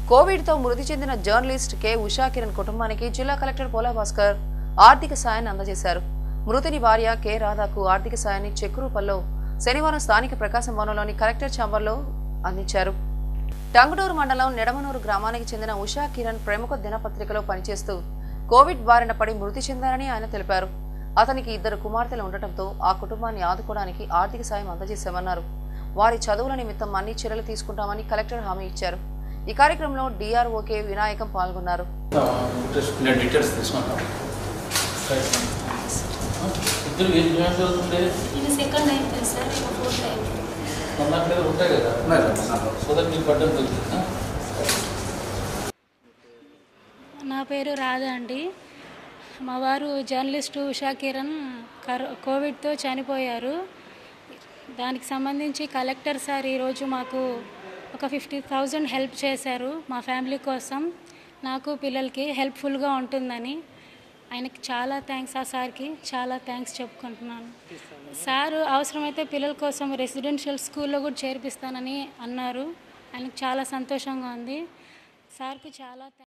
కోవిడ్తో మృతి చెందిన journalist K Usha Kiran కుటుంబానికి జిల్లా కలెక్టర్ పోలా భాస్కర్ ఆర్థిక సాయాన్ని అందజేశారు. మృతుని భార్య కె రాధాకు ఆర్థిక సాయాన్ని చెక్ రూపంలో శనివారం స్థానిక ప్రకాశం వనంలోని కలెక్టర్ ఛాంబర్లో అందించారు. టంగుటూరు మండలం నెడమనూరు గ్రామానికి చెందిన ఉషా కిరణ్ ప్రముఖ దినపత్రికలో పనిచేస్తూ కోవిడ్ బారిన పడి మృతి చెందారని ఆయన తెలిపారు. అతనికి 2 కుమార్తెలు ఉండటంతో ఆ కుటుంబాన్ని ఆదుకోవడానికి ఆర్థిక సాయం అందజేశామన్నారు. వారి చదువుల నిమిత్తం అన్ని చర్యలు తీసుకుంటామని కలెక్టర్ హామీ ఇచ్చారు. ఈ కార్యక్రమంలో డిఆర్ఓకే వినాయకం పాల్గొన్నారు. నా పేరు రాధా అండి. మా వారు జర్నలిస్టు ఉషా కిరణ్ కోవిడ్తో చనిపోయారు. దానికి సంబంధించి కలెక్టర్ సార్ ఈరోజు మాకు ఒక 50,000 హెల్ప్ చేశారు. మా ఫ్యామిలీ కోసం, నాకు పిల్లలకి హెల్ప్ఫుల్గా ఉంటుందని ఆయనకి చాలా థ్యాంక్స్. ఆ సార్కి చాలా థ్యాంక్స్ చెప్పుకుంటున్నాను. సారు అవసరమైతే పిల్లల కోసం రెసిడెన్షియల్ స్కూల్లో కూడా చేర్పిస్తానని అన్నారు. ఆయనకు చాలా సంతోషంగా ఉంది. సార్కి చాలా